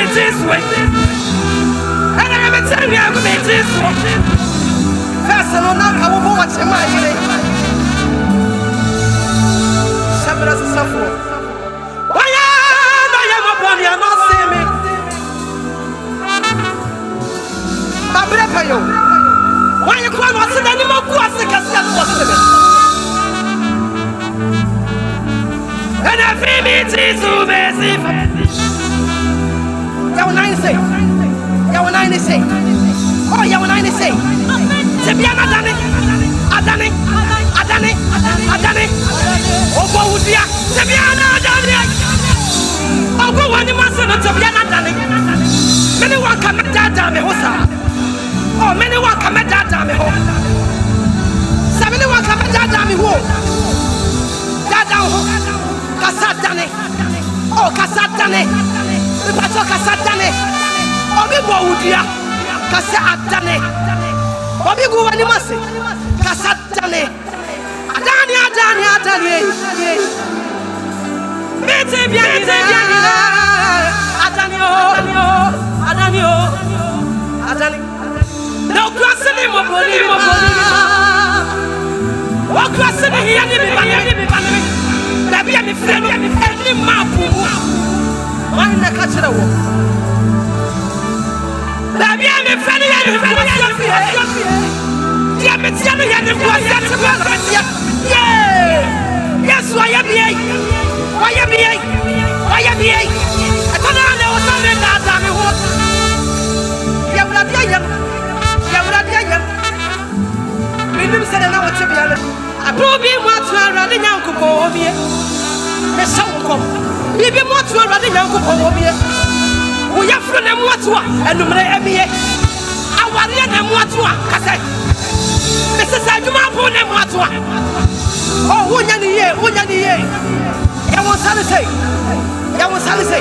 this way. And I'm telling you, I'm going to be this way. First of all, I will watch him. Seven as a sufferer. Why am I upon you? Not see me. I pray you. Why you call us any more classic as and I feel me to massive. You say. You say. Oh, you say. Sebiana Dani. Adani. Adani. Adani. Ogo Udia. Sebiana Dani. Ogo Wani Masan Sebiana Dani. Many one come at that me hosa. Oh, many one come at that me ho. 71 come at that me ho. Dada ho. Kasatane. Oh, Kasatane. The Pato Kasatane. Obi Boudia. Kasatane. Obi Guanimasi. Kasatane. Adani. Bete bien. Adani. No crossing him. What crossing here? Baby, I'm a friend of any map. Why not catch the wall? Baby, I'm a friend of any map. Yes, why am I? I don't know what's on that. We didn't say that what's to be honest. I probably want to run in Uncle Bobby. Miss Uncle. Maybe more to run in Uncle Bobby. We have from them what's what and no MBA. I want them what's what. I said, Mrs. Aduma upon them what's what. Oh, one year. I was say.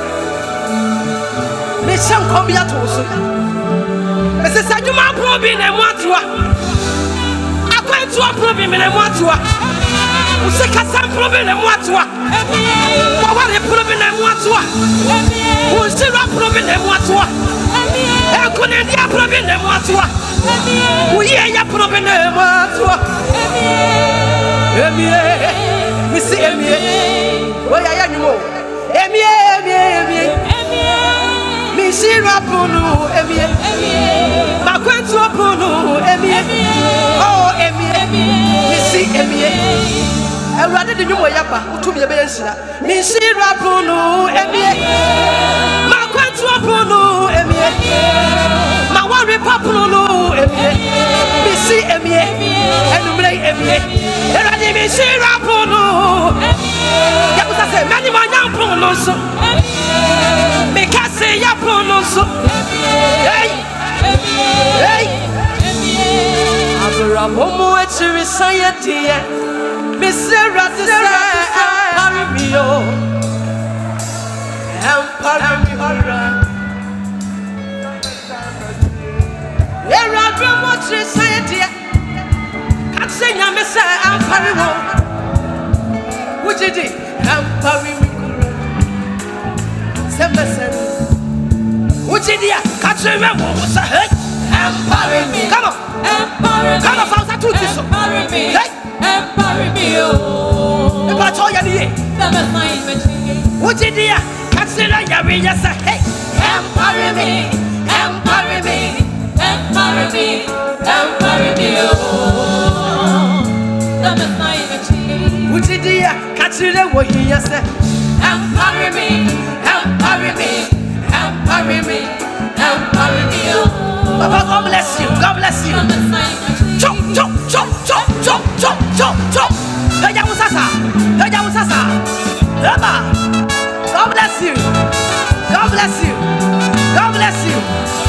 Miss Uncle be at also. Mrs. Aduma probably them what's what. To a problem in a water. Who say some problem in water? What a problem in water? Who is still a problem in water? How couldn't you problem in water? We hear your problem in water. We see where are you? Misira Bruno, ma quanto Bruno, oh, Missy, I rather than you were yapa, to be a bench. Misira Bruno, ma quanto Bruno, ma worry Papuno, Missy, and Blay, and I didn't Misira Bruno. Yaputa said, many more young Bruno. Say ya pronounce hey Abra momo etiri sayeti Misera desire Parimio Parimio Era drama etiri sayeti Katsenya mesa Parimio Wujidi Parimio Semesen Uchidia, catch a rebel, what's a head? Empire me, come on, Empire, come on, found that to this. Empire me, oh, the Patoya, Uchidia, catch a Yabi, yes, hey, Empire me, oh, Uchidia, catch a what he said, Empire me. Baba, God bless you. God bless you. Chop. God bless you. God bless you. God bless you.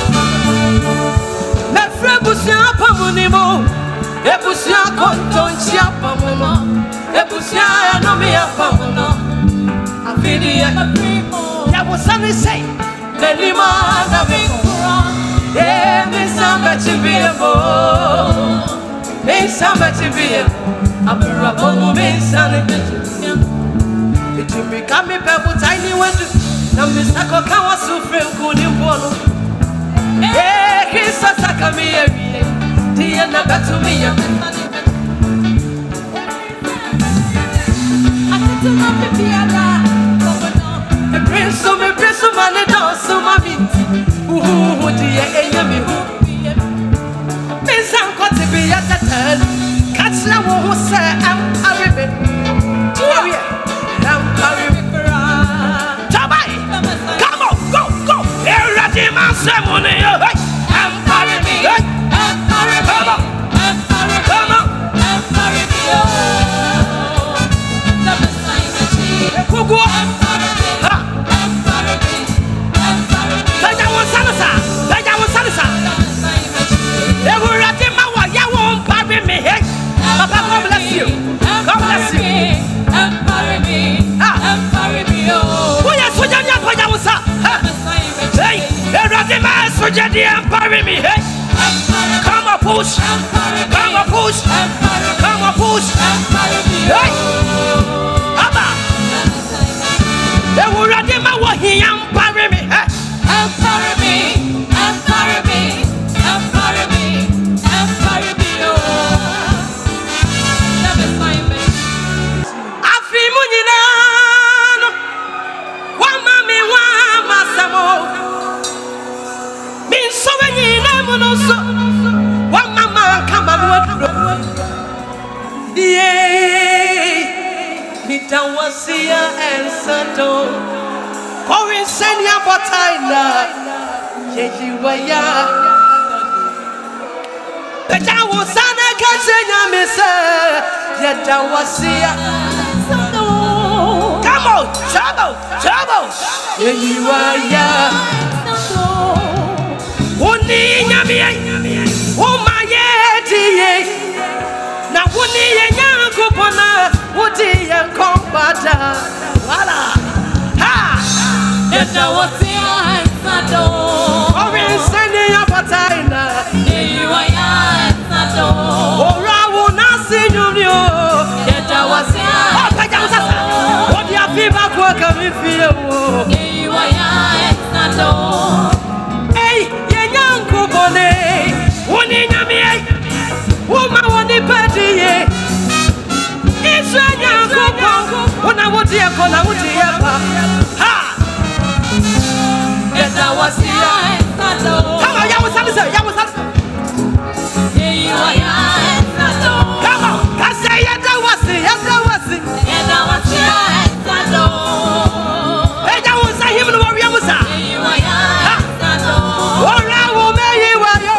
Me frebusia pamunimo. Ebusia kontonchia pamuno. Ebusia no me apamuno. Afidi primo. Ya wasani say. Melima na vikura. Mesamba chibiemo. Mesamba chibiemo. Aburabomu mesane. It will become a pebble tiny one. Na misako kawa sufre kuni mbono. Kisa saka miye Tia na batu miye Me preso mane danso mamiti Dia enya mi hu Mizan kote biya tatel Katsla wo se aribe Tabai Come on, go Eradi masemone Come on, push. Come on, push. Come on, push. Hey, Abba. They will run him out. He empower me. Empower me. Empower me. Empower me. Empower me. That is my message. I feel munina. One mami, one masamo. So many names, one mama come and what? Yeah, Nitawasia and Santo, Corin Senya Botaina, Yejiwaya. The Tawasana Kasenya Missa, Yetawasia. Come on, trouble, Yejiwaya. Wuni nyami, umayeti na wuni yenyakupona, wuti yenkombata. Wala, ha. Yetawasia Santo, Orinseni Yapotaina, Yeyiwaya Santo, Orawu Nasinyumyo, Yetawasia. Oh, Pejawusasa, Odi afiba kwa kamifio, Yeyiwaya Santo. Woni nyame woma woni padiye Israel kuko wona wodi ekola wodi yepa ha Yeta wasia Santo Come on, yamusalisa Yeyiwaya Santo Come on, kase yeta wasi Yeta wasia Santo Eja wusa himnu wari musa Yeyiwaya Santo Ora wo meyiwayo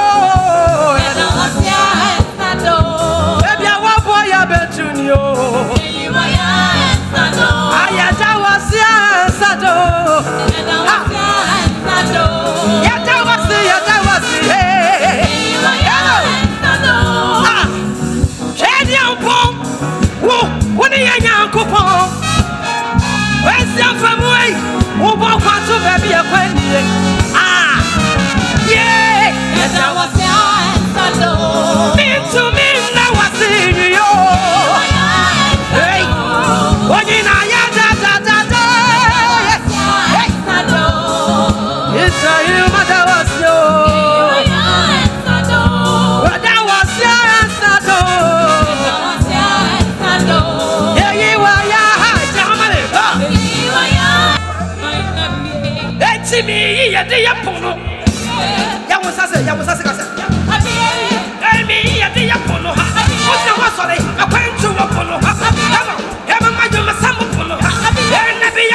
Yamusase kasa. Emi yadi yapono ha. Osi wasore akwantu wapono ha. Kama ema majo masambu pono ha. Ebi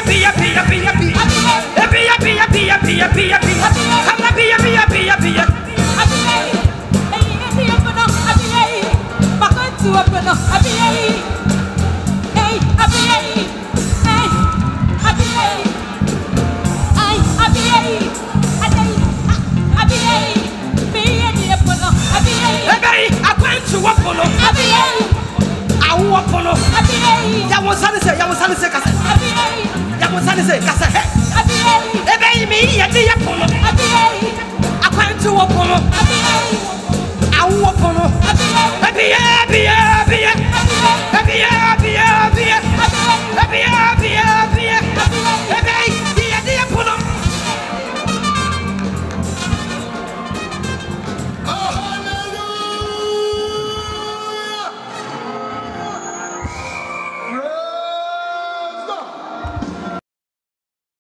yapi. Kama bi yapi. Bakwantu wapono Yamusane kasa. Ebe mi yadi yapono. Akwantu wapono. Awu wapono.